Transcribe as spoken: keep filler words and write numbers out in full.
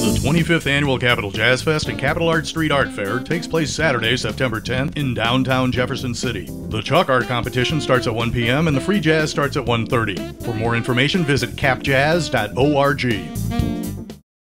The twenty-fifth Annual Capital Jazz Fest and Capital Art Street Art Fair takes place Saturday, September tenth in downtown Jefferson City. The chalk art competition starts at one p m and the free jazz starts at one thirty. For more information, visit cap jazz dot org.